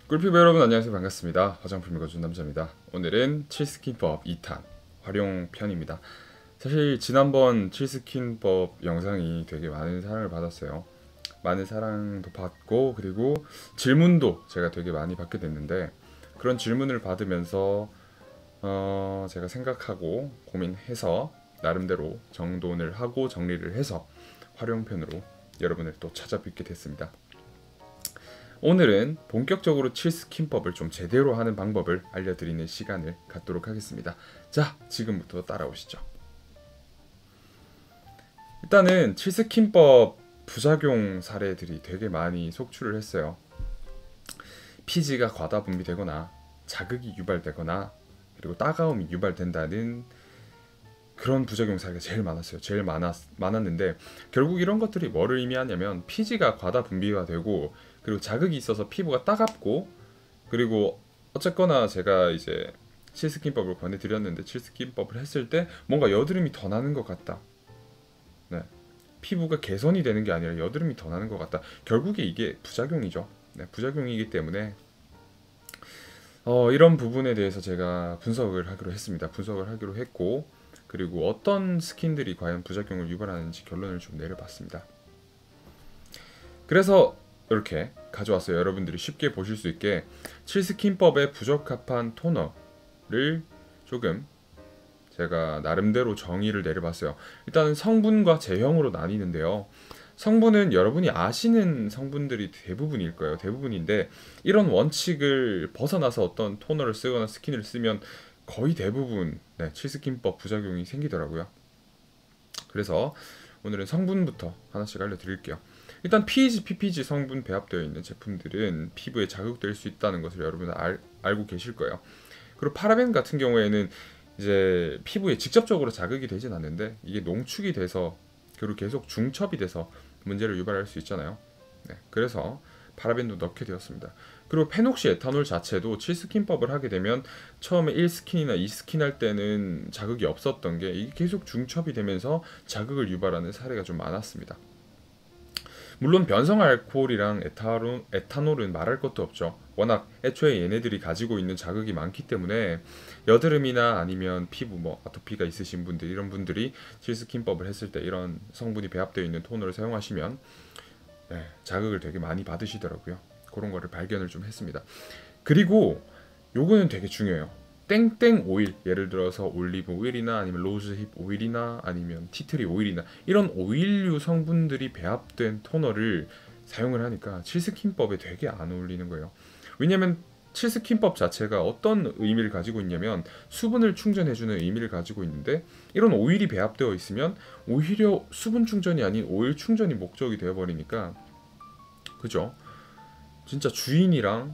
꿀피부 여러분 안녕하세요. 반갑습니다. 화장품 읽어준 남자입니다. 오늘은 칠스킨법 2탄 활용편입니다. 사실 지난번 칠스킨법 영상이 되게 많은 사랑을 받았어요. 많은 사랑도 받고 그리고 질문도 제가 되게 많이 받게 됐는데, 그런 질문을 받으면서 제가 생각하고 고민해서 나름대로 정돈을 하고 정리를 해서 활용편으로 여러분을 또 찾아뵙게 됐습니다. 오늘은 본격적으로 칠스킨법을 좀 제대로 하는 방법을 알려드리는 시간을 갖도록 하겠습니다. 자, 지금부터 따라오시죠. 일단은 칠스킨법 부작용 사례들이 되게 많이 속출을 했어요. 피지가 과다 분비되거나 자극이 유발되거나 그리고 따가움이 유발된다는 그런 부작용 사례가 제일 많았어요. 제일 많았는데, 결국 이런 것들이 뭐를 의미하냐면 피지가 과다 분비가 되고 그리고 자극이 있어서 피부가 따갑고, 그리고 어쨌거나 제가 이제 칠스킨법을 권해드렸는데 칠스킨법을 했을 때 뭔가 여드름이 더 나는 것 같다. 네. 피부가 개선이 되는 게 아니라 여드름이 더 나는 것 같다. 결국에 이게 부작용이죠. 네, 부작용이기 때문에 이런 부분에 대해서 제가 분석을 하기로 했습니다. 분석을 하기로 했고, 그리고 어떤 스킨들이 과연 부작용을 유발하는지 결론을 좀 내려봤습니다. 그래서 이렇게 가져왔어요. 여러분들이 쉽게 보실 수 있게 칠스킨법에 부적합한 토너를 조금 제가 나름대로 정의를 내려봤어요. 일단은 성분과 제형으로 나뉘는데요. 성분은 여러분이 아시는 성분들이 대부분일 거예요. 대부분인데, 이런 원칙을 벗어나서 어떤 토너를 쓰거나 스킨을 쓰면 거의 대부분 칠스킨법 부작용이 생기더라고요. 그래서 오늘은 성분부터 하나씩 알려드릴게요. 일단 PEG, PPG 성분 배합되어 있는 제품들은 피부에 자극될 수 있다는 것을 여러분은 알고 계실 거예요. 그리고 파라벤 같은 경우에는 이제 피부에 직접적으로 자극이 되진 않는데 이게 농축이 돼서 그리고 계속 중첩이 돼서 문제를 유발할 수 있잖아요. 그래서 파라벤도 넣게 되었습니다. 그리고 페녹시 에탄올 자체도 칠스킨법을 하게 되면 처음에 1스킨이나 2스킨 할 때는 자극이 없었던 게 이게 계속 중첩이 되면서 자극을 유발하는 사례가 좀 많았습니다. 물론 변성 알코올이랑 에탄올은 말할 것도 없죠. 워낙 애초에 얘네들이 가지고 있는 자극이 많기 때문에 여드름이나 아니면 피부 아토피가 있으신 분들, 이런 분들이 칠스킨법을 했을 때 이런 성분이 배합되어 있는 토너를 사용하시면 자극을 되게 많이 받으시더라고요. 그런 거를 발견을 좀 했습니다. 그리고 요거는 되게 중요해요. 땡땡 오일, 예를 들어서 올리브 오일이나 아니면 로즈힙 오일이나 아니면 티트리 오일이나 이런 오일류 성분들이 배합된 토너를 사용을 하니까 칠스킨법에 되게 안 어울리는 거예요. 왜냐면 칠스킨법 자체가 어떤 의미를 가지고 있냐면 수분을 충전해주는 의미를 가지고 있는데, 이런 오일이 배합되어 있으면 오히려 수분 충전이 아닌 오일 충전이 목적이 되어버리니까, 그죠? 진짜 주인이랑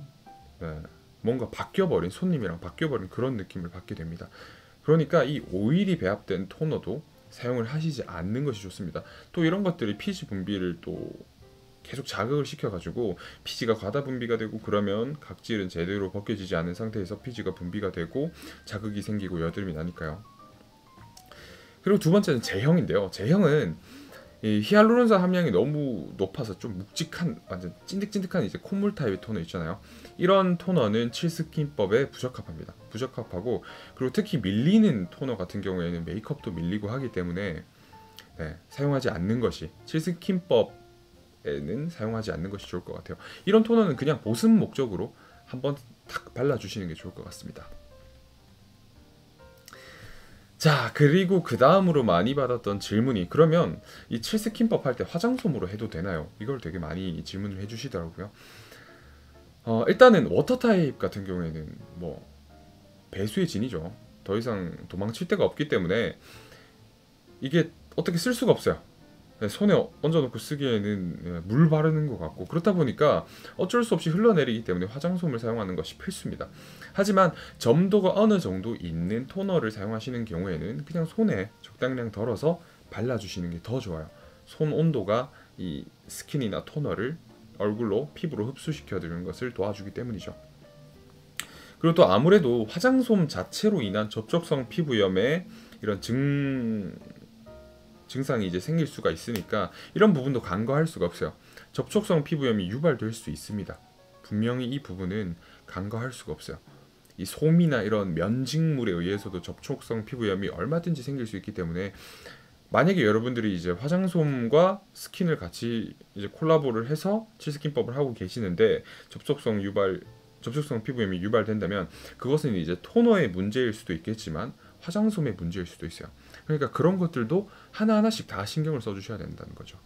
뭔가 바뀌어버린, 손님이랑 바뀌어버린 그런 느낌을 받게 됩니다. 그러니까 이 오일이 배합된 토너도 사용을 하시지 않는 것이 좋습니다. 또 이런 것들이 피지 분비를 또 계속 자극을 시켜가지고 피지가 과다 분비가 되고, 그러면 각질은 제대로 벗겨지지 않은 상태에서 피지가 분비가 되고 자극이 생기고 여드름이 나니까요. 그리고 두 번째는 제형인데요. 제형은 이 히알루론산 함량이 너무 높아서 좀 묵직한, 완전 찐득찐득한 이제 콧물 타입의 토너 있잖아요. 이런 토너는 칠스킨법에 부적합합니다. 부적합하고, 그리고 특히 밀리는 토너 같은 경우에는 메이크업도 밀리고 하기 때문에 사용하지 않는 것이, 칠스킨법에는 사용하지 않는 것이 좋을 것 같아요. 이런 토너는 그냥 보습 목적으로 한번 탁 발라주시는 게 좋을 것 같습니다. 자, 그리고 그 다음으로 많이 받았던 질문이, 그러면 이 칠스킨법 할 때 화장솜으로 해도 되나요? 이걸 되게 많이 질문을 해주시더라고요. 일단은 워터 타입 같은 경우에는 배수의 진이죠. 더 이상 도망칠 데가 없기 때문에 이게 어떻게 쓸 수가 없어요. 손에 얹어놓고 쓰기에는 물 바르는 것 같고, 그렇다 보니까 어쩔 수 없이 흘러내리기 때문에 화장솜을 사용하는 것이 필수입니다. 하지만 점도가 어느 정도 있는 토너를 사용하시는 경우에는 그냥 손에 적당량 덜어서 발라주시는 게 더 좋아요. 손 온도가 이 스킨이나 토너를 얼굴로, 피부로 흡수시켜주는 것을 도와주기 때문이죠. 그리고 또 아무래도 화장솜 자체로 인한 접촉성 피부염에 이런 증상이 이제 생길 수가 있으니까 이런 부분도 간과할 수가 없어요. 접촉성 피부염이 유발될 수 있습니다. 분명히 이 부분은 간과할 수가 없어요. 이 솜이나 이런 면직물에 의해서도 접촉성 피부염이 얼마든지 생길 수 있기 때문에 만약에 여러분들이 이제 화장솜과 스킨을 같이 이제 콜라보를 해서 칠스킨법을 하고 계시는데 접촉성 피부염이 유발된다면 그것은 이제 토너의 문제일 수도 있겠지만 화장솜의 문제일 수도 있어요. 그러니까 그런 것들도 하나하나씩 다 신경을 써주셔야 된다는 거죠.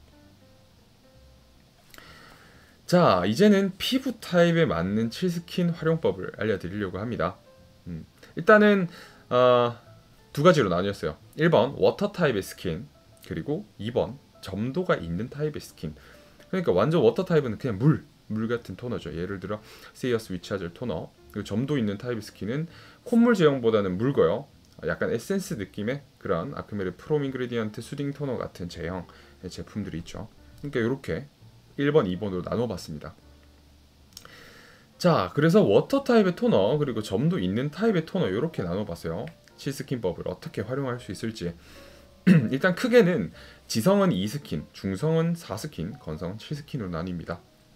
자, 이제는 피부 타입에 맞는 칠스킨 활용법을 알려드리려고 합니다. 일단은 두 가지로 나뉘었어요. 1번 워터 타입의 스킨, 그리고 2번 점도가 있는 타입의 스킨. 그러니까 완전 워터 타입은 그냥 물 같은 토너죠. 예를 들어 세이어스 위치하젤 토너. 그리고 점도 있는 타입의 스킨은 콧물 제형보다는 묽어요. 약간 에센스 느낌의 그런 아크메르 프롬 인그리디언트 수딩 토너 같은 제형의 제품들이 있죠. 그러니까 이렇게 1번, 2번으로 나눠봤습니다. 자, 그래서 워터 타입의 토너 그리고 점도 있는 타입의 토너 이렇게 나눠봤어요. 칠스킨법을 어떻게 활용할 수 있을지. 일단 크게는 지성은 2스킨, 중성은 4스킨, 건성은 7스킨으로 나뉩니다.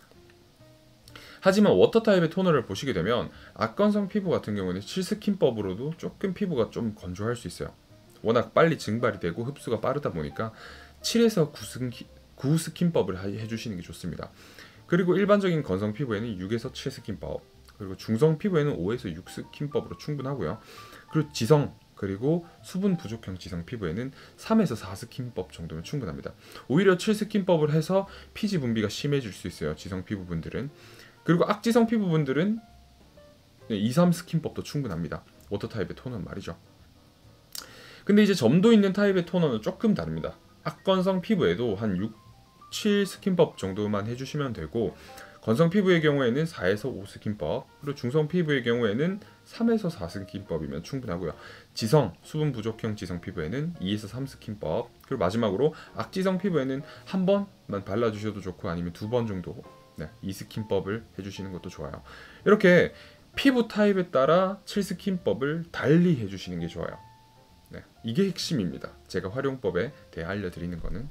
하지만 워터 타입의 토너를 보시게 되면 악건성 피부 같은 경우는 7스킨법으로도 조금 피부가 좀 건조할 수 있어요. 워낙 빨리 증발이 되고 흡수가 빠르다 보니까 7에서 9스킨법을 해주시는 게 좋습니다. 그리고 일반적인 건성 피부에는 6에서 7스킨법, 그리고 중성 피부에는 5에서 6스킨법으로 충분하고요. 그리고 지성, 그리고 수분 부족형 지성 피부에는 3에서 4스킨법 정도면 충분합니다. 오히려 7스킨법을 해서 피지 분비가 심해질 수 있어요. 지성 피부분들은. 그리고 악지성 피부분들은 2, 3스킨법도 충분합니다. 워터 타입의 토너는 말이죠. 근데 이제 점도 있는 타입의 토너는 조금 다릅니다. 악건성 피부에도 한 6, 7스킨법 정도만 해주시면 되고, 건성 피부의 경우에는 4에서 5스킨법, 그리고 중성 피부의 경우에는 3에서 4스킨법이면 충분하고요. 지성, 수분 부족형 지성 피부에는 2에서 3스킨법, 그리고 마지막으로 악지성 피부에는 한 번만 발라주셔도 좋고 아니면 2번 정도 2스킨법을 해주시는 것도 좋아요. 이렇게 피부 타입에 따라 7스킨법을 달리 해주시는 게 좋아요. 이게 핵심입니다. 제가 활용법에 대해 알려드리는 거는.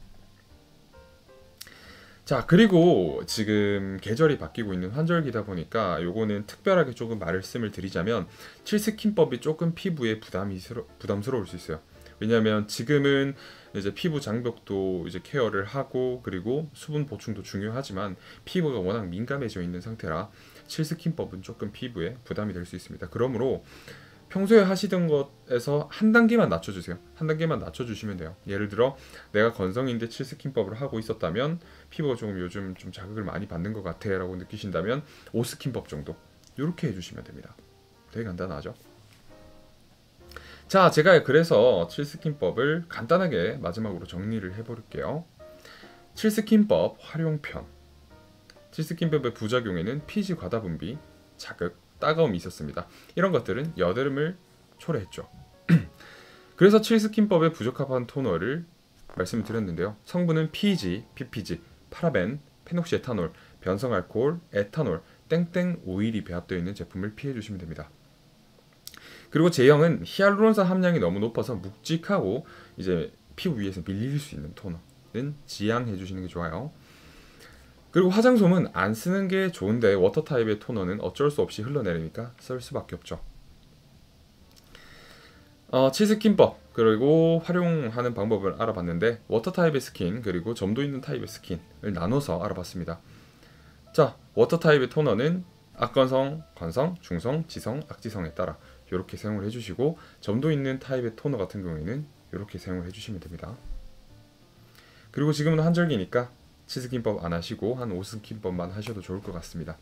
자, 그리고 지금 계절이 바뀌고 있는 환절기다 보니까 요거는 특별하게 조금 말씀을 드리자면 7스킨법이 조금 피부에 부담스러울 수 있어요. 왜냐하면 지금은 이제 피부 장벽도 이제 케어를 하고 그리고 수분 보충도 중요하지만 피부가 워낙 민감해져 있는 상태라 7스킨법은 조금 피부에 부담이 될 수 있습니다. 그러므로 평소에 하시던 것에서 한 단계만 낮춰주세요. 한 단계만 낮춰주시면 돼요. 예를 들어 내가 건성인데 7스킨법을 하고 있었다면 피부가 조금 요즘 좀 자극을 많이 받는 것 같아 라고 느끼신다면 5스킨법 정도 이렇게 해주시면 됩니다. 되게 간단하죠? 자, 제가 그래서 7스킨법을 간단하게 마지막으로 정리를 해볼게요. 7스킨법 활용편. 7스킨법의 부작용에는 피지 과다 분비, 자극, 따가움이 있었습니다. 이런 것들은 여드름을 초래했죠. 그래서 7스킨법에 부적합한 토너를 말씀을 드렸는데요. 성분은 PEG, PPG, 파라벤, 페녹시에탄올, 변성알코올, 에탄올, 땡땡 오일이 배합되어 있는 제품을 피해 주시면 됩니다. 그리고 제형은 히알루론산 함량이 너무 높아서 묵직하고 이제 피부 위에서 밀릴 수 있는 토너는 지양해 주시는 게 좋아요. 그리고 화장솜은 안 쓰는 게 좋은데 워터 타입의 토너는 어쩔 수 없이 흘러내리니까 쓸 수밖에 없죠. 7스킨법 그리고 활용하는 방법을 알아봤는데 워터 타입의 스킨 그리고 점도 있는 타입의 스킨을 나눠서 알아봤습니다. 자, 워터 타입의 토너는 악건성, 건성, 중성, 지성, 악지성에 따라 이렇게 사용을 해주시고 점도 있는 타입의 토너 같은 경우에는 이렇게 사용을 해주시면 됩니다. 그리고 지금은 한절기니까 7스킨법 안 하시고 한 5스킨법만 하셔도 좋을 것 같습니다.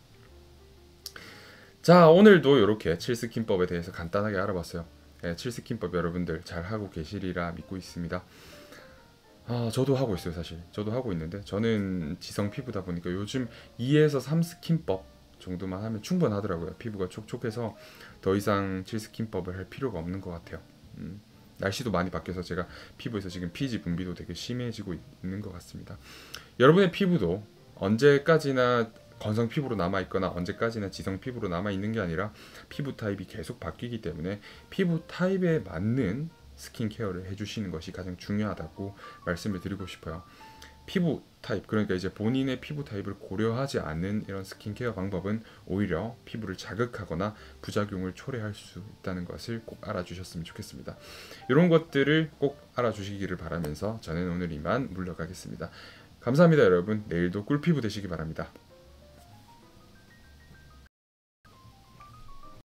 자, 오늘도 이렇게 7스킨법에 대해서 간단하게 알아봤어요. 7스킨법 여러분들 잘 하고 계시리라 믿고 있습니다. 저도 하고 있어요. 사실 저도 하고 있는데 저는 지성 피부다 보니까 요즘 2에서 3스킨법 정도만 하면 충분하더라고요. 피부가 촉촉해서 더 이상 7스킨법을 할 필요가 없는 것 같아요. 날씨도 많이 바뀌어서 제가 피부에서 지금 피지 분비도 되게 심해지고 있는 것 같습니다. 여러분의 피부도 언제까지나 건성 피부로 남아있거나 언제까지나 지성 피부로 남아있는 게 아니라 피부 타입이 계속 바뀌기 때문에 피부 타입에 맞는 스킨케어를 해주시는 것이 가장 중요하다고 말씀을 드리고 싶어요. 피부 타입, 그러니까 이제 본인의 피부 타입을 고려하지 않는 이런 스킨케어 방법은 오히려 피부를 자극하거나 부작용을 초래할 수 있다는 것을 꼭 알아주셨으면 좋겠습니다. 이런 것들을 꼭 알아주시기를 바라면서 저는 오늘 이만 물러가겠습니다. 감사합니다, 여러분. 내일도 꿀피부 되시기 바랍니다.